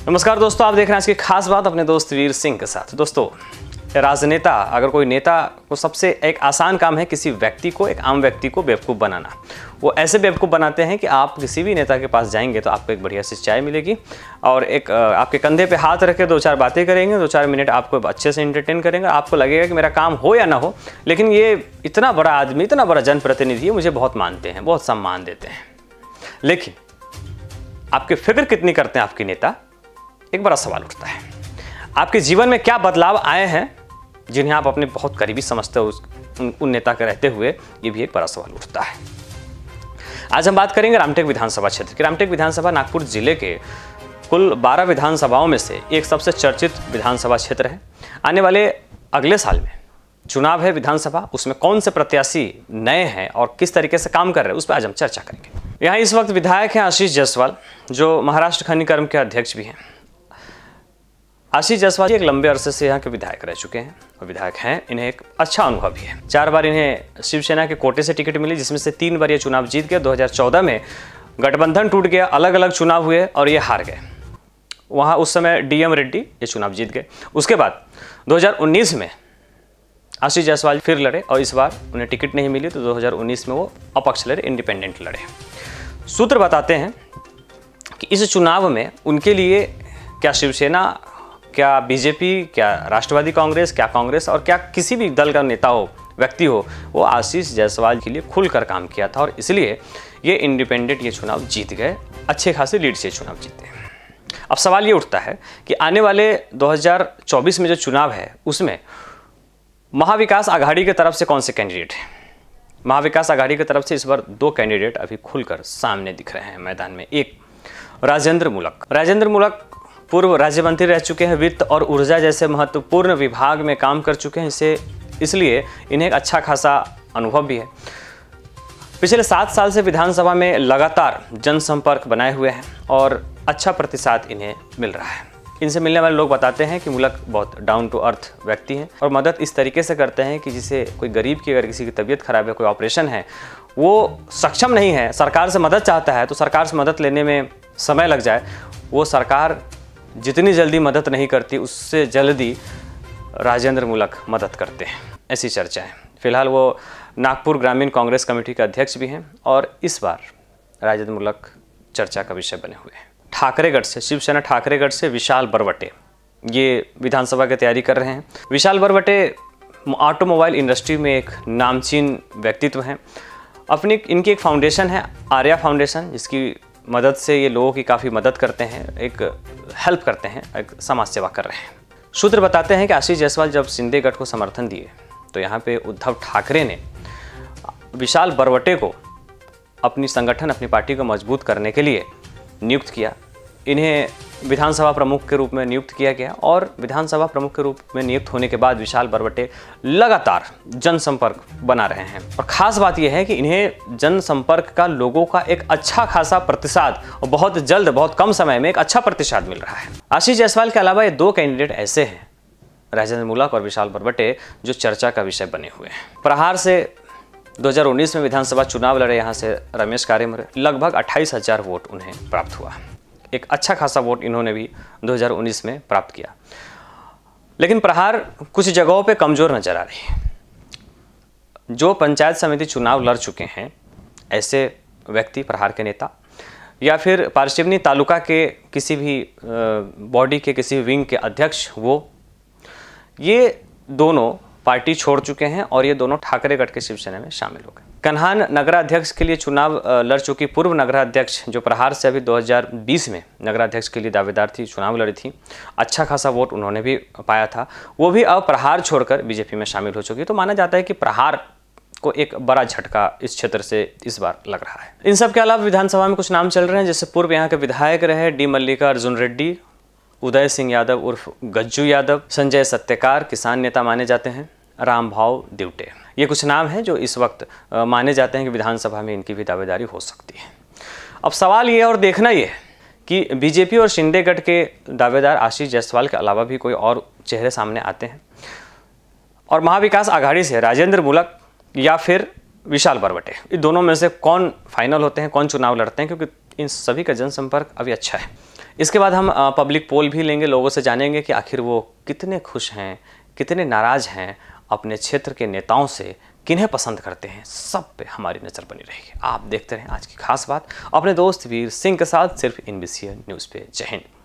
नमस्कार दोस्तों, आप देख रहे हैं आज की खास बात अपने दोस्त वीर सिंह के साथ। दोस्तों, राजनेता, अगर कोई नेता को सबसे एक आसान काम है किसी व्यक्ति को, एक आम व्यक्ति को बेवकूफ़ बनाना। वो ऐसे बेवकूफ़ बनाते हैं कि आप किसी भी नेता के पास जाएंगे तो आपको एक बढ़िया सी चाय मिलेगी और एक आपके कंधे पे हाथ रख के दो चार बातें करेंगे, 2-4 मिनट आपको अच्छे से एंटरटेन करेंगे। आपको लगेगा कि मेरा काम हो या ना हो, लेकिन ये इतना बड़ा आदमी, इतना बड़ा जनप्रतिनिधि है, मुझे बहुत मानते हैं, बहुत सम्मान देते हैं। लेकिन आपकी फिक्र कितनी करते हैं आपके नेता, एक बड़ा सवाल उठता है। आपके जीवन में क्या बदलाव आए हैं जिन्हें आप अपने बहुत करीबी समझते हो उन नेता के रहते हुए, ये भी एक बड़ा सवाल उठता है। आज हम बात करेंगे रामटेक विधानसभा क्षेत्र की। रामटेक विधानसभा नागपुर जिले के कुल 12 विधानसभाओं में से एक सबसे चर्चित विधानसभा क्षेत्र है। आने वाले अगले साल में चुनाव है विधानसभा, उसमें कौन से प्रत्याशी नए हैं और किस तरीके से काम कर रहे हैं, उस पर आज हम चर्चा करेंगे। यहाँ इस वक्त विधायक हैं आशीष जायसवाल, जो महाराष्ट्र खनिकर्म के अध्यक्ष भी हैं। आशीष जायसवाल जी एक लंबे अरसे से यहाँ के विधायक रह चुके हैं और विधायक हैं, इन्हें एक अच्छा अनुभव भी है। 4 बार इन्हें शिवसेना के कोटे से टिकट मिली, जिसमें से 3 बार ये चुनाव जीत गए। 2014 में गठबंधन टूट गया, अलग अलग चुनाव हुए और ये हार गए। वहाँ उस समय डीएम रेड्डी ये चुनाव जीत गए। उसके बाद 2019 में आशीष जायसवाल फिर लड़े और इस बार उन्हें टिकट नहीं मिली, तो 2019 में वो अपक्ष लड़े, इंडिपेंडेंट लड़े। सूत्र बताते हैं कि इस चुनाव में उनके लिए क्या शिवसेना, क्या बीजेपी, क्या राष्ट्रवादी कांग्रेस, क्या कांग्रेस और क्या किसी भी दल का नेता हो, व्यक्ति हो, वो आशीष जायसवाल के लिए खुलकर काम किया था और इसलिए ये इंडिपेंडेंट ये चुनाव जीत गए, अच्छे खासे लीड से चुनाव जीते। अब सवाल ये उठता है कि आने वाले 2024 में जो चुनाव है उसमें महाविकास आघाड़ी की तरफ से कौन से कैंडिडेट हैं। महाविकास आघाड़ी की तरफ से इस बार 2 कैंडिडेट अभी खुलकर सामने दिख रहे हैं मैदान में। एक राजेंद्र मूलक पूर्व राज्य मंत्री रह चुके हैं, वित्त और ऊर्जा जैसे महत्वपूर्ण विभाग में काम कर चुके हैं, इसलिए इन्हें एक अच्छा खासा अनुभव भी है। पिछले 7 साल से विधानसभा में लगातार जनसंपर्क बनाए हुए हैं और अच्छा प्रतिसाद इन्हें मिल रहा है। इनसे मिलने वाले लोग बताते हैं कि मूलक बहुत डाउन टू अर्थ व्यक्ति हैं और मदद इस तरीके से करते हैं कि जिसे कोई गरीब की, अगर किसी की तबीयत खराब है, कोई ऑपरेशन है, वो सक्षम नहीं है, सरकार से मदद चाहता है, तो सरकार से मदद लेने में समय लग जाए, वो सरकार जितनी जल्दी मदद नहीं करती उससे जल्दी राजेंद्र मूलक मदद करते हैं, ऐसी चर्चा है। फिलहाल वो नागपुर ग्रामीण कांग्रेस कमेटी के अध्यक्ष भी हैं और इस बार राजेंद्र मूलक चर्चा का विषय बने हुए हैं। ठाकरेगढ़ से, शिवसेना ठाकरेगढ़ से विशाल बरवटे ये विधानसभा की तैयारी कर रहे हैं। विशाल बरवटे ऑटोमोबाइल इंडस्ट्री में एक नामचीन व्यक्तित्व हैं। इनकी एक फाउंडेशन है, आर्या फाउंडेशन, जिसकी मदद से ये लोगों की काफ़ी मदद करते हैं, एक हेल्प करते हैं, एक समाज सेवा कर रहे हैं। सूत्र बताते हैं कि आशीष जायसवाल जब शिंदे गठ को समर्थन दिए तो यहाँ पे उद्धव ठाकरे ने विशाल बरवटे को अपनी संगठन, अपनी पार्टी को मजबूत करने के लिए नियुक्त किया। इन्हें विधानसभा प्रमुख के रूप में नियुक्त किया गया और विधानसभा प्रमुख के रूप में नियुक्त होने के बाद विशाल बरवटे लगातार जनसंपर्क बना रहे हैं और ख़ास बात यह है कि इन्हें जनसंपर्क का, लोगों का एक अच्छा खासा प्रतिसाद और बहुत जल्द, बहुत कम समय में एक अच्छा प्रतिसाद मिल रहा है। आशीष जायसवाल के अलावा ये 2 कैंडिडेट ऐसे हैं, राजेंद्र मूलक और विशाल बरवटे, जो चर्चा का विषय बने हुए हैं। प्रहार से 2019 में विधानसभा चुनाव लड़े यहाँ से रमेश कारेमरे, लगभग 28,000 वोट उन्हें प्राप्त हुआ। एक अच्छा खासा वोट इन्होंने भी 2019 में प्राप्त किया, लेकिन प्रहार कुछ जगहों पे कमज़ोर नजर आ रही है। जो पंचायत समिति चुनाव लड़ चुके हैं ऐसे व्यक्ति, प्रहार के नेता या फिर पारसिवनी तालुका के किसी भी बॉडी के किसी विंग के अध्यक्ष, ये दोनों पार्टी छोड़ चुके हैं और ये दोनों ठाकरेगढ़ के शिवसेना में शामिल हो गए। कन्हान नगराध्यक्ष के लिए चुनाव लड़ चुकी पूर्व नगराध्यक्ष, जो प्रहार से अभी 2020 में नगराध्यक्ष के लिए दावेदार थी, चुनाव लड़ी थी, अच्छा खासा वोट उन्होंने भी पाया था, वो भी अब प्रहार छोड़कर बीजेपी में शामिल हो चुकी। तो माना जाता है कि प्रहार को एक बड़ा झटका इस क्षेत्र से इस बार लग रहा है। इन सब के अलावा विधानसभा में कुछ नाम चल रहे हैं, जैसे पूर्व यहाँ के विधायक रहे डी मल्लिकार्जुन रेड्डी, उदय सिंह यादव उर्फ गज्जू यादव, संजय सत्यकार, किसान नेता माने जाते हैं, रामभाव दिवटे, ये कुछ नाम हैं जो इस वक्त माने जाते हैं कि विधानसभा में इनकी भी दावेदारी हो सकती है। अब सवाल ये और देखना ये है कि बीजेपी और शिंदे गठ के दावेदार आशीष जायसवाल के अलावा भी कोई और चेहरे सामने आते हैं और महाविकास आघाड़ी से राजेंद्र मूलक या फिर विशाल बरवटे, इन दोनों में से कौन फाइनल होते हैं, कौन चुनाव लड़ते हैं, क्योंकि इन सभी का जनसंपर्क अभी अच्छा है। इसके बाद हम पब्लिक पोल भी लेंगे, लोगों से जानेंगे कि आखिर वो कितने खुश हैं, कितने नाराज़ हैं अपने क्षेत्र के नेताओं से, किन्हें पसंद करते हैं। सब पे हमारी नज़र बनी रहेगी। आप देखते रहें आज की खास बात अपने दोस्त वीर सिंह के साथ, सिर्फ NBCN न्यूज़ पे। जय हिंद।